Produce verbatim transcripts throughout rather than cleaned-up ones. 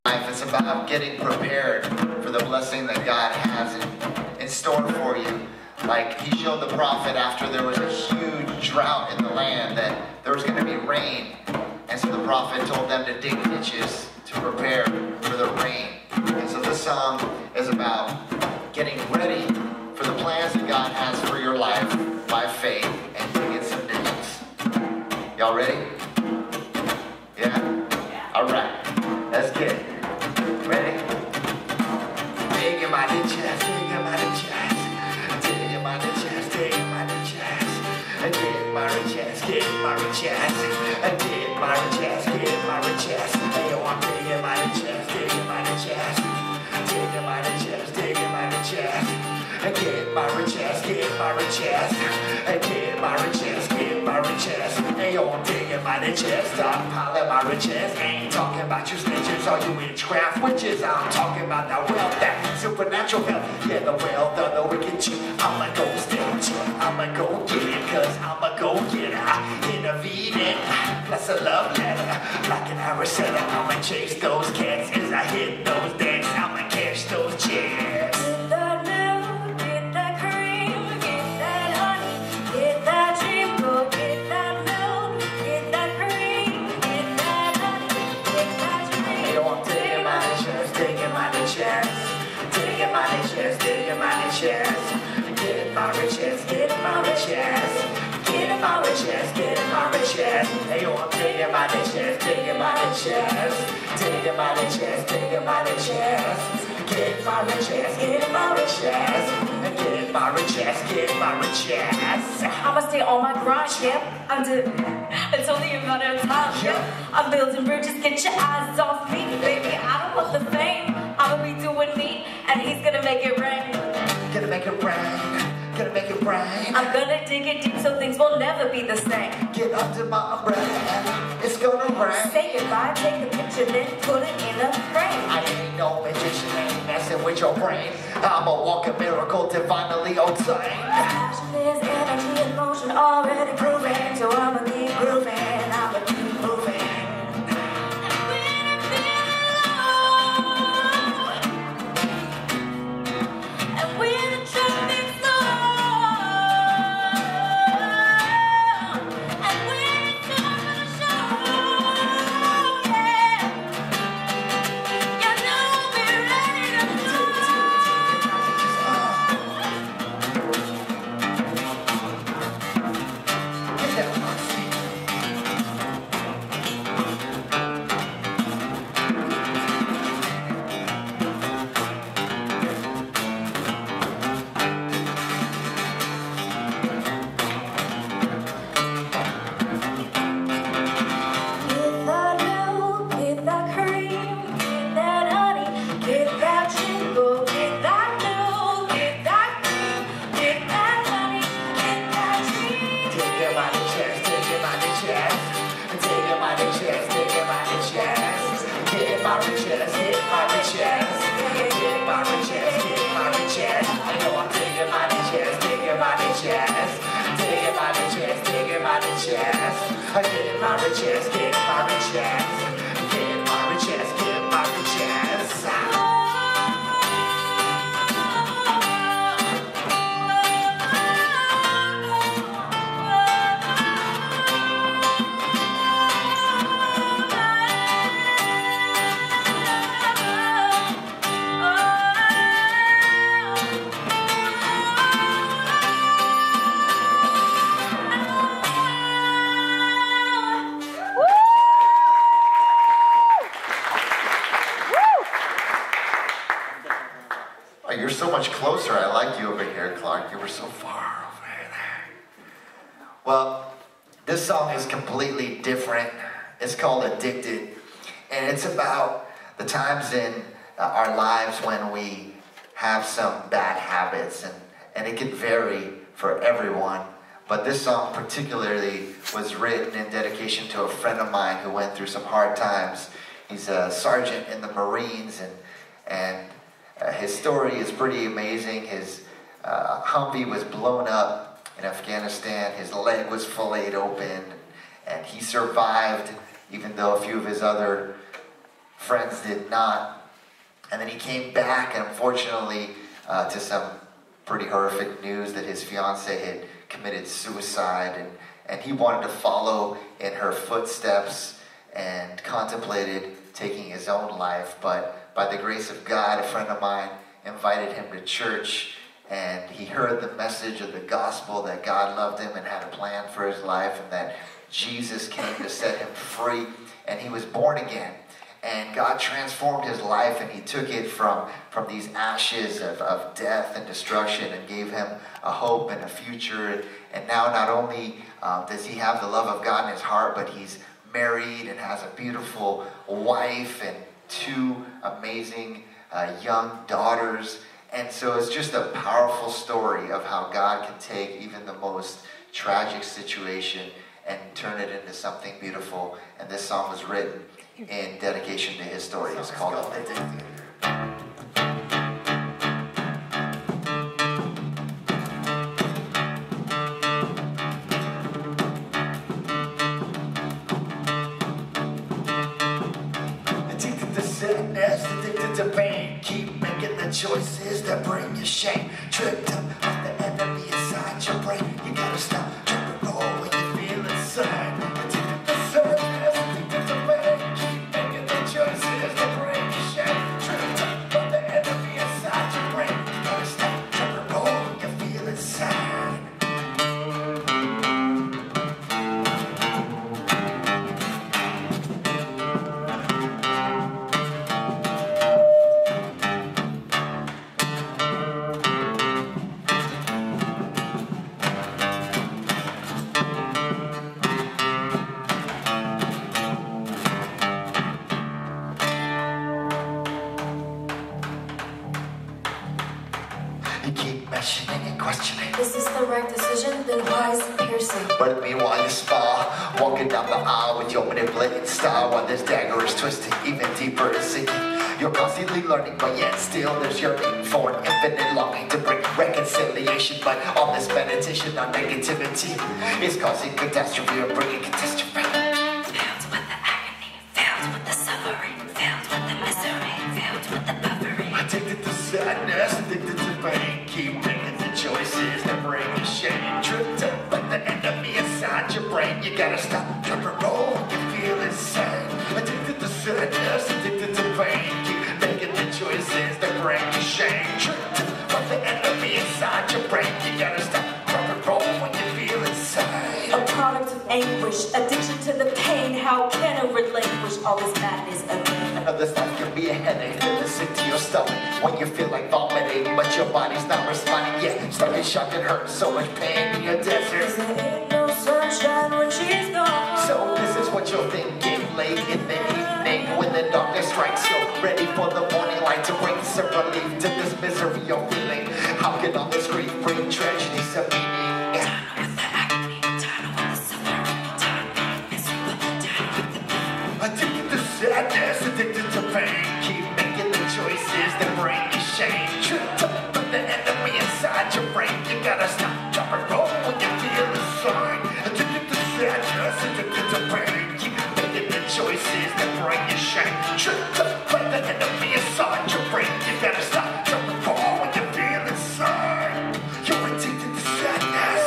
life. It's about getting prepared for the blessing that God has in, in store for you. Like he showed the prophet after there was a huge drought in the land that there was going to be rain. And so the prophet told them to dig ditches to prepare for the rain. And so this song is about getting ready for the plans that God has for your life by faith and digging some ditches. Y'all ready? Yeah? All right. Let's get it. Ready? Digging my ditches, digging my ditches, digging my ditches, digging my ditches, and get my riches, get my riches, and get my riches, get my riches. Hey yo, I'm digging my ditches, digging my ditches, digging my ditches, digging my ditches, and get my riches, get my riches, and get my riches, get my riches. Hey yo, I'm digging my ditches, stockpiling my riches. Ain't talking about you snitches or you witchcraft witches. I'm talking about that wealth, that supernatural wealth. Yeah, the wealth of the wicked Jew. I'ma go stage, I'ma go get it, cause I'ma go get it. Intervening, plus a love letter, like an Araceli. I'ma chase those cats as I hit those decks. I'ma cash those checks. Get that milk, get that cream, get that honey, get that dream, go get that milk, get that cream, get that honey, get that dream. Hey, yo, I'm digging my chest, digging my chest, digging my chest, digging my chest, getting my riches, getting my riches, getting my riches, getting my riches. Hey, yo, I'm digging my chest, digging my chest, digging my chest, digging my chest. Get my riches, get my riches, get my riches, get my riches. I'ma stay on my grind, yep. I'm doing it's only a matter of time, yep. I'm building bridges, get your eyes off me, baby. I don't want the fame. I'ma be doing me, and he's gonna make it rain. Gonna make it rain. Gonna make it rain. I'm gonna dig it deep so things will never be the same. Get under my umbrella, it's gonna rain. Say goodbye, take a picture, then put it in a frame. I ain't no magician, ain't messing with your brain. I'm a walking miracle, divinely obtained. Passion is energy and motion already proven, so I'ma keep grooving, I'ma keep moving. I get my riches, get my riches, get my riches, get my riches. You're so much closer. I like you over here, Clark. You were so far over there. Well, this song is completely different. It's called Addicted. And it's about the times in uh, our lives when we have some bad habits. And, and it can vary for everyone. But this song particularly was written in dedication to a friend of mine who went through some hard times. He's a sergeant in the Marines, and and Uh, his story is pretty amazing. His uh, Humvee was blown up in Afghanistan. His leg was filleted open, and he survived, even though a few of his other friends did not. And then he came back, and unfortunately, uh, to some pretty horrific news that his fiancée had committed suicide, and, and he wanted to follow in her footsteps and contemplated taking his own life. But by the grace of God, a friend of mine invited him to church, and he heard the message of the gospel that God loved him and had a plan for his life, and that Jesus came to set him free, and he was born again. And God transformed his life, and he took it from, from these ashes of, of death and destruction and gave him a hope and a future. And now not only um, does he have the love of God in his heart, but he's married and has a beautiful wife and two amazing uh, young daughters. And so it's just a powerful story of how God can take even the most tragic situation and turn it into something beautiful. And this song was written in dedication to his story. It's called Addicted. Addicted to sadness, addicted to pain. Keep making the choices that bring you shame. Tripped up by the enemy inside your brain. You gotta stop, jump and roll when you feel inside. Addicted to sadness, addicted to pain. Keep making the choices that bring you shame. Tripped up by the enemy inside your brain. You gotta stop, jump and roll when you feel inside. You keep mentioning and questioning. Is this the right decision? Then why is it piercing? But meanwhile you spar, walking down the aisle with your manipulating style, while this dagger is twisting even deeper and sinking. You're constantly learning, but yet still there's yearning for an infinite longing to bring reconciliation. But all this meditation on negativity is causing catastrophe or bringing catastrophe. Filled with the agony, filled with the suffering, filled with the misery, filled with the buffering. Addicted to sadness, addicted to pain. Keep making the choices that bring you shame. Tripped up by the enemy inside your brain. You gotta stop, jump and roll when you feel insane. Addicted to sadness, addicted to pain. Keep making the choices that bring you shame. Tripped up by the enemy inside your brain. You gotta stop, jump and roll when you feel insane. A product of anguish, addiction to the pain. How can I relinquish all this madness again? Another stuff can be a headache, feeling sick to your stomach when you feel like vomiting, but your body's not responding yet. Stomach shock and hurt, so much pain in your desert. There ain't no sunshine when she's gone. So this is what you're thinking late in the evening when the darkness strikes. You're ready for the morning light to bring some relief to this misery you're feeling. How can all this grief bring tragedy some meaning? With the agony, tired with the suffering, tired being miserable, tired with the pain. Addicted to sadness, addicted to pain. Keep making the choices that bring you shame. Tripped up by the enemy inside your brain. You gotta stop, jump and roll when you feel the sign. Addicted to sadness, addicted to pain. Keep making the choices that bring you shame. Tripped up by the enemy inside your brain. You gotta stop, jump and roll when you feel inside. You're addicted to sadness.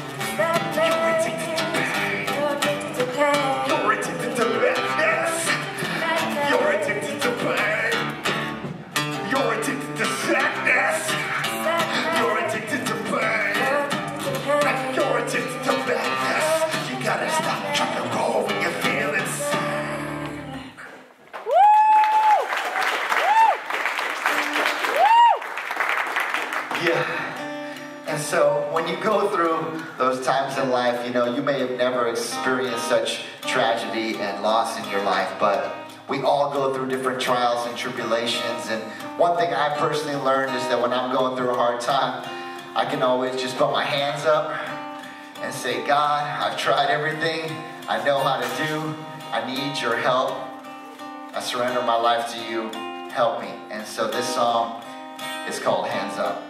You're addicted to pain. You're addicted to pain. You're addicted to madness. You're addicted to pain. You're addicted to sadness. You're addicted to pain. You're addicted to madness. You gotta stop, jump and roll when you feel insane. Yeah. And so when you go through those times in life, you know, you may have never experienced such tragedy and loss in your life, but we all go through different trials and tribulations. And one thing I personally learned is that when I'm going through a hard time, I can always just put my hands up and say, God, I've tried everything I know how to do. I need your help. I surrender my life to you. Help me. And so this song is called Hands Up.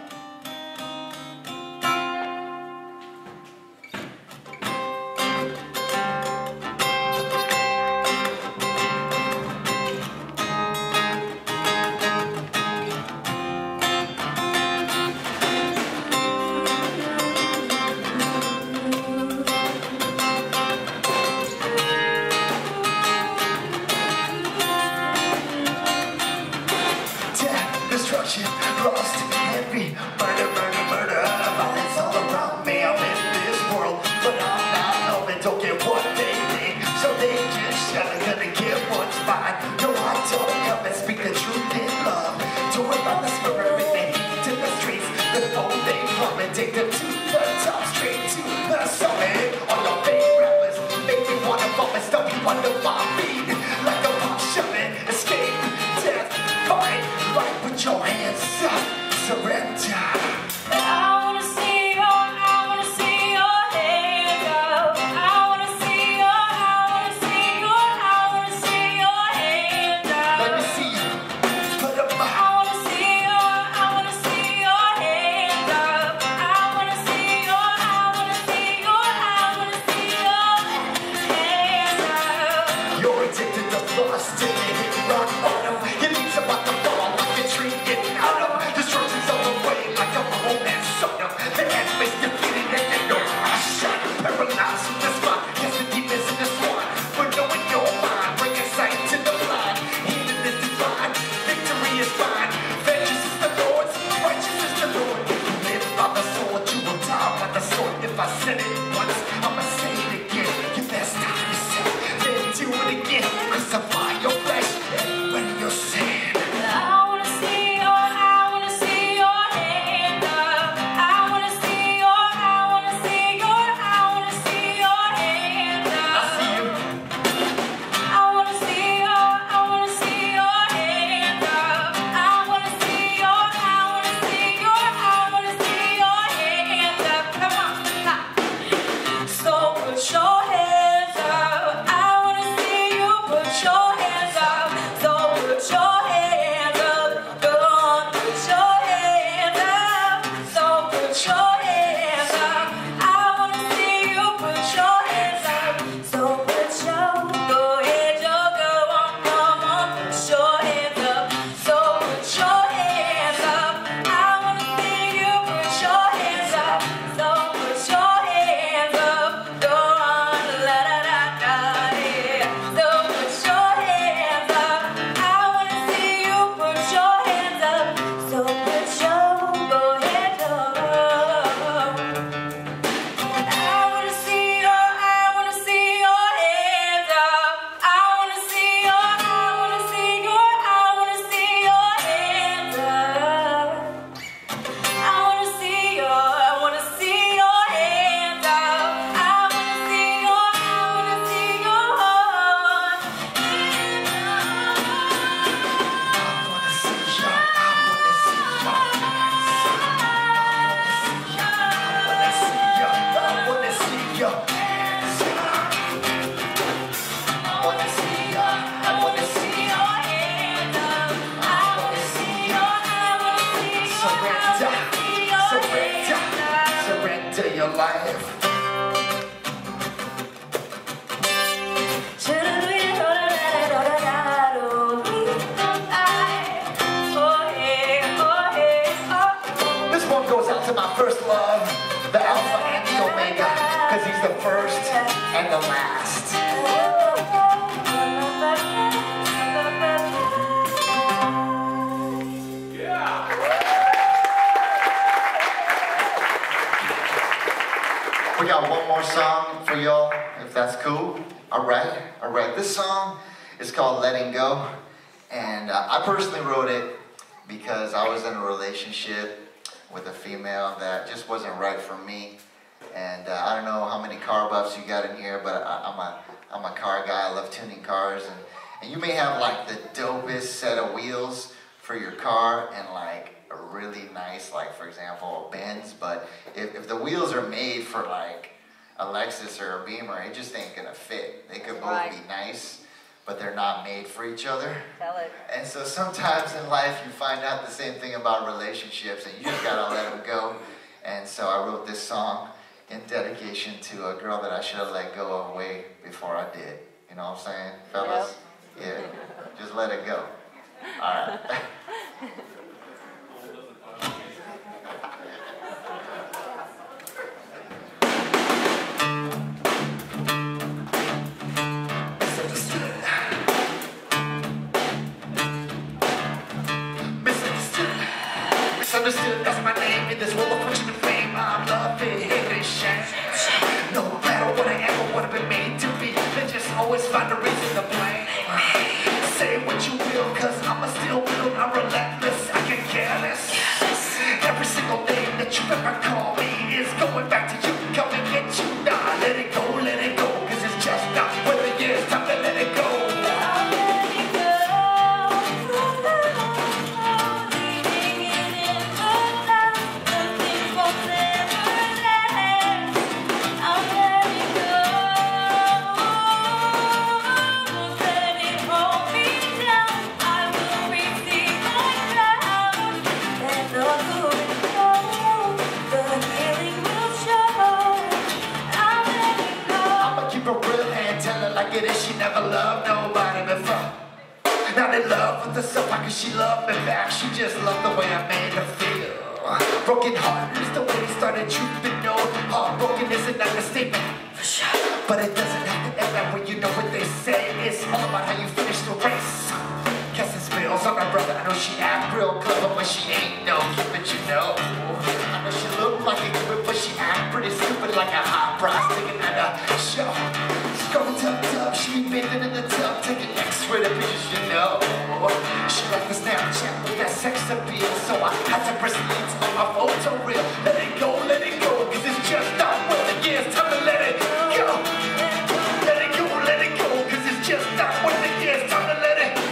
destruction, lost, heavy, murder, murder, murder, violence all around me. I'm in this world, but I'm not knowing. Don't get what they think, so they can shut it. Gonna get what's mine. No, I don't come and speak the truth in love. Do it by the spirit, bring the heat to the streets. Before they come and take them to the top, straight to the summit. All your fake rappers make me wanna vomit, stuff you under my feet. Like a pop shoving, escape, death, fight, right with your hands up, surrender. I wanna see your, I wanna see your hands up. I wanna see your, I wanna see your, I wanna see your hands up. Let me see you. Put up my. I wanna see your, I wanna see your hands up. I wanna see your, I wanna see your, I wanna see your hands up. You're addicted to lust till you hit rock bottom. It leaves about the fall like a tree getting out of. Destruction's on the way like a romance soda. The enemy's defeated and you know I shot. Paralyzed from the spot, cast the demons in the swan. For knowing your mind, bringing sight to the blind. Healing is divine, victory is fine. Vengeance is the Lord's, righteous is the Lord. You live by the sword, you will die by the sword. If I said it once, I'ma say it again. You best die yourself, then do it again. Crucify your flesh and burn your sin. I wanna see your, I wanna see your hands up. I wanna see your, I wanna see your, I wanna see your hands I up. see you. I wanna see your, I wanna see your hands up. I wanna see your, I wanna see your, I wanna see your hands up. Come on, ha. So put your hands up. I wanna see you put your hands up. So put your hands up. Go on, put your hands up. So put your hands up. I wanna see you put your hands up. So put your, go ahead, yo, go on, come on, put your hands up. So put your hands up. I wanna see you put your hands up. So put your hands up. Go on, la da da da, yeah. So put your hands up. I wanna see you put your hands up. So put your, go ahead, yo. I wanna see your, I wanna see your hands up. I wanna see your, I wanna see your, I wanna see your hands up. I wanna see your, I wanna see your hands up. I wanna see your, I wanna see your hands I wanna see your, I wanna see your, I wanna see your, I wanna see your, I wanna see your, surrender, surrender, surrender your life. This one goes out to my first love, the Alpha and the Omega, because he's the first and the last. We got one more song for y'all, if that's cool. All right, all right. This song is called Letting Go, and uh, I personally wrote it because I was in a relationship with a female that just wasn't right for me. And uh, I don't know how many car buffs you got in here, but I, I'm a I'm a car guy. I love tuning cars, and and you may have like the dopest set of wheels for your car and like a really nice, like for example, a Benz. But if if the wheels are made for like a Lexus or a Beamer, it just ain't gonna fit. They could both Right. be nice, but they're not made for each other. Tell it. And so sometimes in life you find out the same thing about relationships, and you just gotta let them go. And so I wrote this song in dedication to a girl that I should have let go of way before I did. You know what I'm saying, fellas? Yeah, just let it go. All right. Misunderstood. Misunderstood. find a reason to blame. Say what you will, cause I'ma still build. I'm relentless, I get careless. Every single thing that you ever call me is going back to you. Come and get you. Nah, let it go, let it go, cause it's just not what it is. Time to let it go. It is she never loved nobody before. Not in love with herself, how could she love me back? She just loved the way I made her feel. Broken heart is the way it started, truth be known. Heartbroken is an understatement, but it doesn't have to end that way. You know what they say, it's all about how you finish the race. Casting spells on my brother, I know she act real clever, but she ain't no cupid, you know. I know she look like a cupid, but she act pretty stupid, like a hot bra sticking at a show. Going tub tub, she be bathing in the tub, taking X-ray pictures, you know. She like the Snapchat with that sex appeal, so I had to proceed to my photo reel. Let it go, let it go, cause it's just not what it is. Time to let it go. Let it go, let it go, cause it's just not what it is. Time to let it go.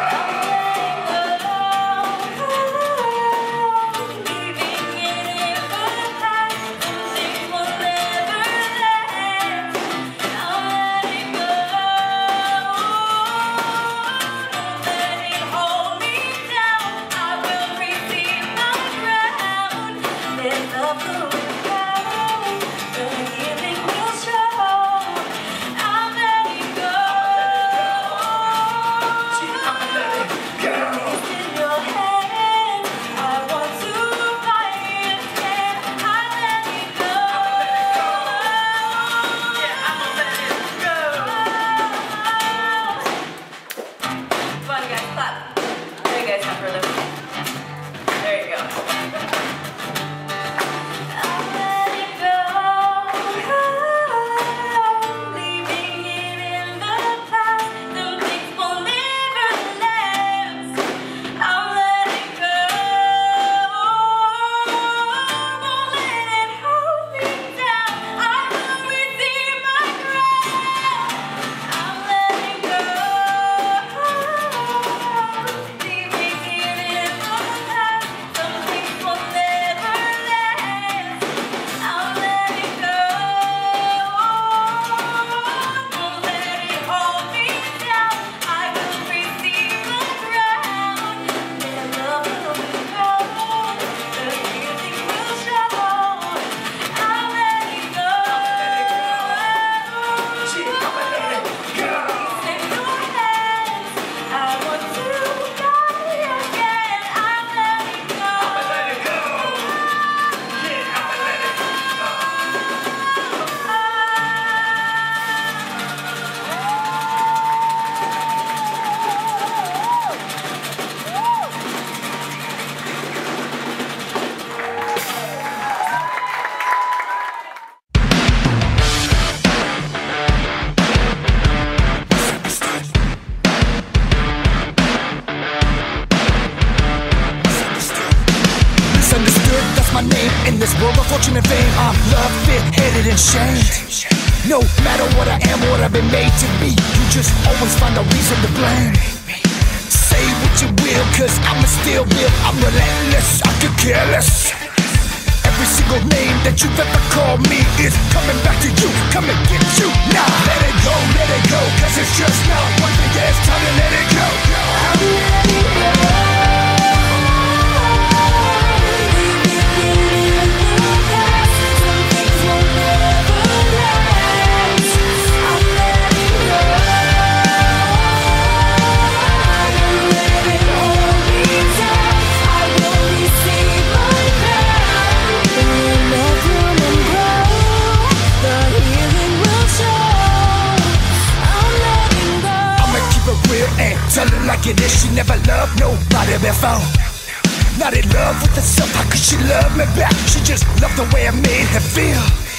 In this world of fortune and fame, I'm love, fit, headed and shamed. No matter what I am or what I've been made to be, you just always find a reason to blame. Say what you will, cause I'ma still live. I'm relentless, I could care less. Every single name that you've ever called me is coming back to you, come and get you now. Let it go, let it go, cause it's just not one thing, yeah, it's time to let it go. I'm letting go. Tell her like it is, she never loved nobody before. Not in love with herself, how could she love me back? She just loved the way I made her feel.